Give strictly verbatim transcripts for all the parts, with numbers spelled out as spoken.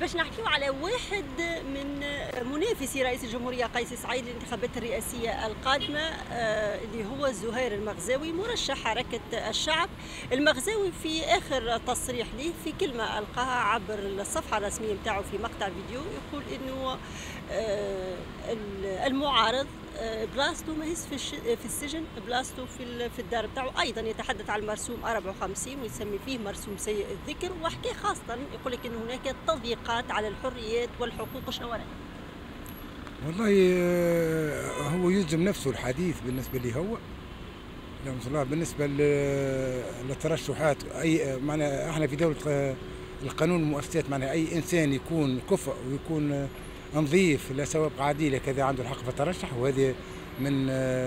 باش نحكيو على واحد من منافسي رئيس الجمهورية قيس سعيد للانتخابات الرئاسية القادمة، آه، اللي هو زهير المغزاوي مرشح حركة الشعب. المغزاوي في آخر تصريح ليه في كلمة ألقاها عبر الصفحة الرسمية نتاعو في مقطع فيديو يقول إنه آه، المعارض بلاصتو ماهيش في, في السجن، بلاصتو في في الدار بتاعو. ايضا يتحدث عن المرسوم أربعة وخمسين ويسمي فيه مرسوم سيء الذكر، وحكى خاصه يقول لك ان هناك تضييقات على الحريات والحقوق. شنو رايك؟ والله هو يلزم نفسه الحديث بالنسبه لي هو الله بالنسبه للترشحات. اي معناها احنا في دوله القانون والمؤسسات، معناها اي انسان يكون كفء ويكون نظيف لا سوابق عديله كذا عنده الحق في الترشح، وهذه من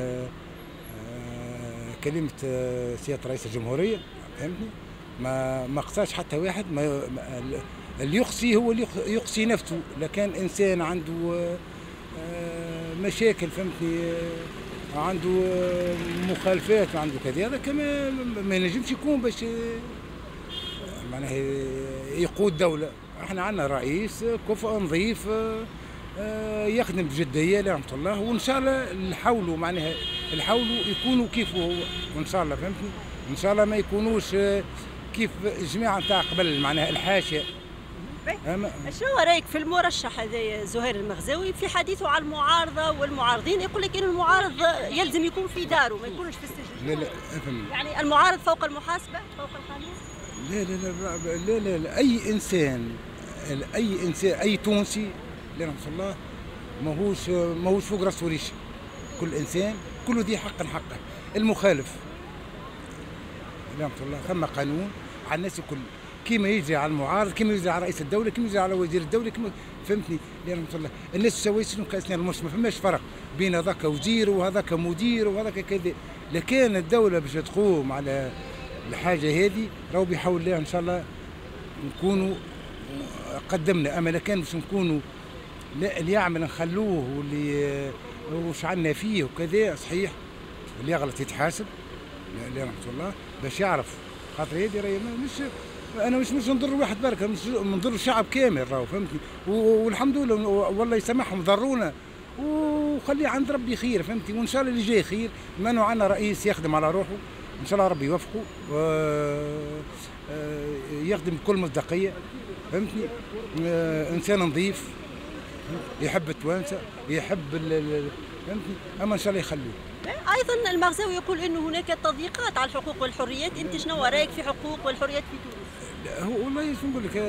كلمه سياده رئيس الجمهوريه. فهمتني؟ ما ما قصاش حتى واحد، ما اللي يقصي هو اللي يقصي نفسه. لا كان انسان عنده مشاكل، فهمتني، عنده مخالفات، عنده كذا، هذا كمان ما ينجمش يكون باش معناها يقود دوله. احنا عندنا رئيس كفء نظيف يخدم بجديه لا رحمه الله، وان شاء الله نحاولوا معناها نحاولوا يكونوا كيف هو، وان شاء الله فهمتني، ان شاء الله ما يكونوش كيف الجماعه نتاع قبل معناها الحاشيه. شنو رايك في المرشح هذا زهير المغزاوي في حديثه على المعارضه والمعارضين؟ يقول لك ان المعارض يلزم يكون في داره ما يكونش في السجن. لا لا افهم، يعني المعارض فوق المحاسبه فوق القانون؟ لا لا لا لا لا, لا. اي انسان اي انسان اي تونسي لا رحمه الله ماهوش ماهوش فوق راسه ريشه. كل انسان كل ذي حق حقه. المخالف لا رحمه الله ثم قانون على الناس الكل، كيما يجري على المعارض، كيما يجري على رئيس الدوله، كيما يجري على وزير الدوله، كيما فهمتني لا رحمه الله. الناس تساوي سنهم كاسنان المش، ما فماش فرق بين هذاك وزير وهذاك مدير وهذاك كذا. لكان الدوله باش تقوم على الحاجه هذه راهو بيحاول الله ان شاء الله نكونوا قدمنا. اما لكان باش نكونوا اللي يعمل نخلوه واللي وش عنا فيه وكذا صحيح، اللي يغلط يتحاسب لا رحمه الله باش يعرف. خاطر هذه راهي مش انا مش مش نضر واحد برك، مش نضر الشعب كامل راهو فهمتني. والحمد لله والله يسامحهم ضرونا وخليه عند ربي خير فهمتني، وان شاء الله اللي جاي خير. بما انه عندنا رئيس يخدم على روحه ان شاء الله ربي يوفقه ويخدم بكل مصداقيه فهمتني. انسان نظيف يحب التوانسه يحب فهمتني، اما ان شاء الله يخلوه. ايضا المغزاوي يقول انه هناك تضييقات على الحقوق والحريات. انت شنو رايك في حقوق والحريات في تونس؟ هو والله شو نقول لك،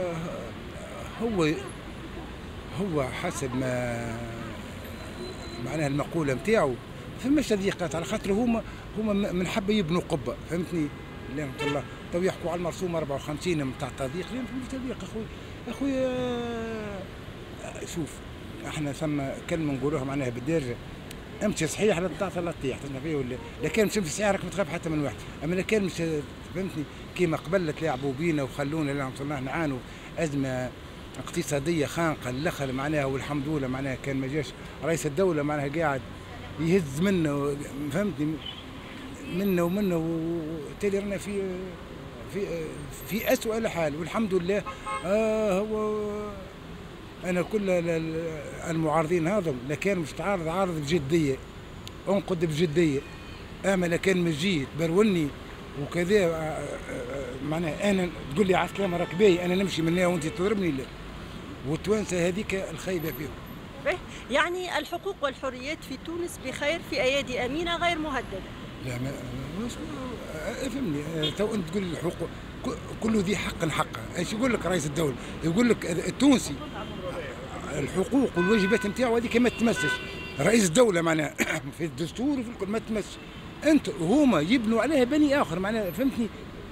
هو هو حسب ما معناها المقوله نتاعو فماش تضييقات، على خاطر هما هما من حبوا يبنوا قبه فهمتني لا رحمه الله. تو يحكوا على المرسوم أربعة وخمسين نتاع التضييق، لا مش تضييق اخوي اخويا. شوف احنا ثم كلمه نقولوها معناها بالدارجه، امشي صحيح لا تعطى لا تطيح تسمع فيه ولا. لكن مش تمشي صحيح راك ما تخاف حتى من واحد. اما لكن مش فهمتني كيما قبل تلاعبوا بينا وخلونا لا رحمه الله نعانوا ازمه اقتصاديه خانقه الاخر معناها، والحمد لله معناها كان ما جاش رئيس الدوله معناها قاعد يهز منه فهمتني منه ومنه وتالي رانا في في في اسوء الحال، والحمد لله. آه هو انا كل المعارضين هذم لكان مش تعارض عارض بجديه، انقد بجديه. اما لكان مجيت بروني وكذا معناها انا تقول لي عسلامه راكبي انا نمشي من هنا وانت تضربني، لا. والتوانسه هذيك الخايبه فيهم. يعني الحقوق والحريات في تونس بخير في ايادي امينه غير مهدده. لا ما افهمني، تو انت تقول الحقوق كل ذي حق حقه. ايش يقول لك رئيس الدوله؟ يقول لك التونسي الحقوق والواجبات نتاعو هذيك ما تمسش. رئيس الدوله معناها في الدستور وفي الكل ما تمسش. انت هما يبنوا عليها بني اخر معناها فهمتني.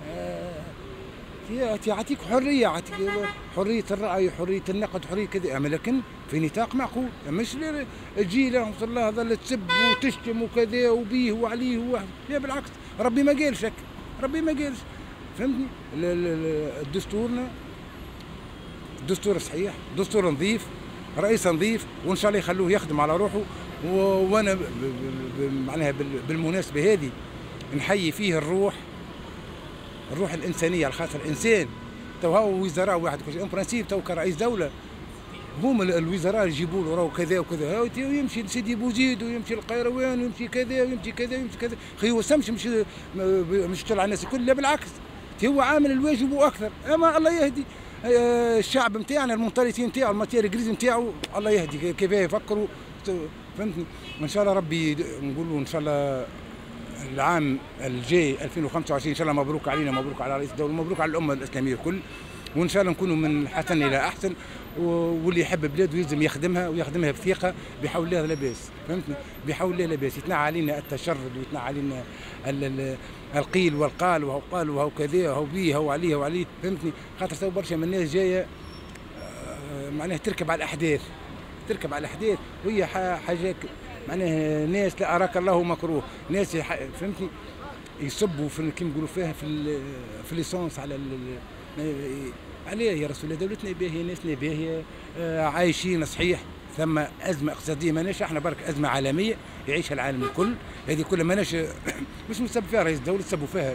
يعطيك حريه، يعطيك حريه الراي، حريه النقد، حريه كذا، اما لكن في نطاق معقول. مش تجي لا رحمه الله هذا تسب وتشتم وكذا وبيه وعليه وواحد. لا بالعكس، ربي ما قالش هكا، ربي ما قالش فهمتني. دستورنا دستور صحيح، دستور نظيف، رئيس نظيف، وان شاء الله يخلوه يخدم على روحه. وانا معناها بالمناسبه هذه نحيي فيه الروح الروح الانسانيه، على خاطر الانسان تو هو وزراء واحد اون برانسيب تو كرئيس دوله هم الوزراء يجيبوا له راهو كذا وكذا، يمشي لسيدي بوزيد ويمشي القيروان ويمشي كذا ويمشي كذا ويمشي كذا، خي هو سمش مش مش طلع الناس الكل، لا بالعكس هو عامل الواجب واكثر. اما الله يهدي الشعب نتاعنا المنطلقين نتاعو الماتير جريز نتاعو، الله يهدي كيف يفكروا، فهمتني. وان شاء الله ربي نقولوا ان شاء الله العام الجاي ألفين وخمسة وعشرين ان شاء الله مبروك علينا، مبروك على رئيس الدوله، مبروك على الامه الاسلاميه الكل، وان شاء الله نكونوا من حسن الى احسن، واللي يحب بلاده يلزم يخدمها ويخدمها بثقه بحول الله لا باس، فهمتني، بحول الله لا باس. يتنعى علينا التشرد ويتنعى علينا القيل والقال، وهو قال وهو كذا وهو بيه وهو عليه وعليه، فهمتني. خاطر تو برشا من الناس جايه معناها تركب على الاحداث، تركب على الاحداث وهي حاجه معناها ناس لا اراك الله مكروه، ناس فهمتني يصبوا في كيما نقولوا فيها في في ليسونس على عليه يا رسول الله، دولتنا باهيه، ناسنا باهيه، عايشين صحيح، ثم ازمه اقتصاديه ماناش احنا برك، ازمه عالميه يعيشها العالم الكل، هذه كلها ماناش مش مسبب فيها رئيس الدوله، تسبوا فيها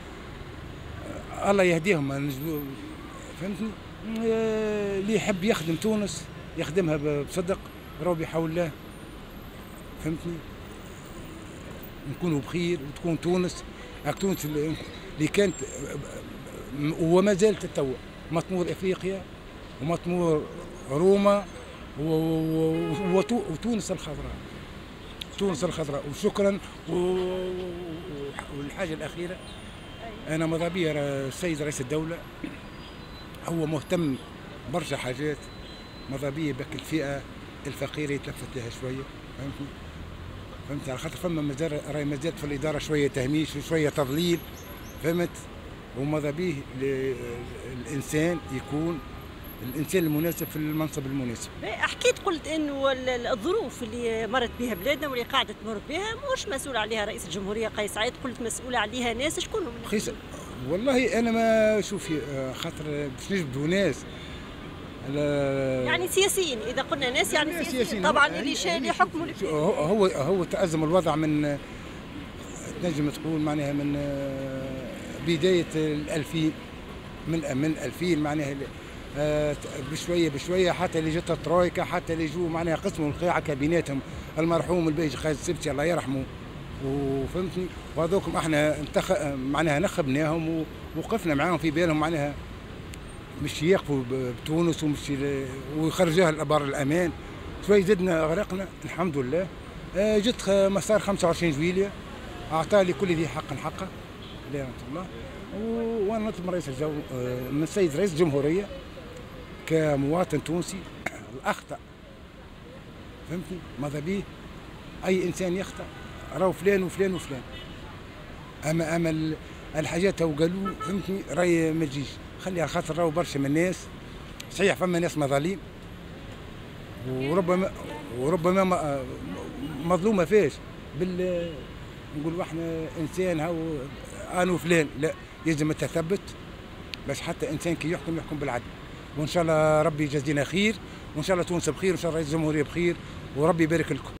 الله يهديهم، فهمتني. اللي يحب يخدم تونس يخدمها بصدق، راهو بحول الله، فهمتني، نكونوا بخير وتكون تونس تونس اللي كانت وما زالت توا مطمور افريقيا ومطمور روما وتونس الخضراء، تونس الخضراء. وشكرا. والحاجه الاخيره انا ماذا بيا السيد رئيس الدوله هو مهتم برشا حاجات، ماذا بيا بك الفئه الفقيره يتلفت لها شويه، فهمتني، فهمت، على خاطر فما مازال راهي مازالت في الاداره شويه تهميش وشويه تضليل، فهمت. وماذا بيه الانسان يكون الانسان المناسب في المنصب المناسب. حكيت قلت انه الظروف اللي مرت بها بلادنا واللي قاعده تمر بها مش مسؤول عليها رئيس الجمهوريه قيس سعيد، قلت مسؤول عليها ناس، شكون هم؟ خيس والله انا ما شوفي خاطر باش نجبدوا ناس يعني سياسيين، اذا قلنا ناس يعني سياسيين, سياسيين. طبعا اللي اللي حكموا هو هو تأزم الوضع من تنجم تقول معناها من بدايه الألفين، من من ألفين معناها بشويه بشويه، حتى اللي جت الترويكا، حتى اللي جو معناها قسموا القيعه بيناتهم، المرحوم البيج خالد السبتي الله يرحمه، وفهمتني، وهذوكم احنا انتخ معناها نخبناهم ووقفنا معاهم في بالهم معناها مش يقفوا بتونس ومش ويخرجوها لبر الامان، شوي زدنا غرقنا الحمد لله. جت مسار خمسة وعشرين جويلية اعطى لي كل ذي حق حقه لا الله، وانا نطلب من رئيس الجو من السيد رئيس الجمهوريه كمواطن تونسي الاخطا، فهمتني، ماذا بيه اي انسان يخطا، راهو فلان وفلان وفلان، اما اما الحاجات هو قالوا فهمتني راهي ما تجيش، خليها على خاطر راهو برشا من الناس صحيح فما ناس مظاليم وربما وربما مظلومه فيش بال نقولوا احنا انسان هو انا وفلان، لا يلزم التثبت باش حتى انسان كي يحكم يحكم بالعدل، وان شاء الله ربي يجازينا خير، وان شاء الله تونس بخير، وان شاء الله رئيس الجمهوريه بخير، وربي يبارك لكم.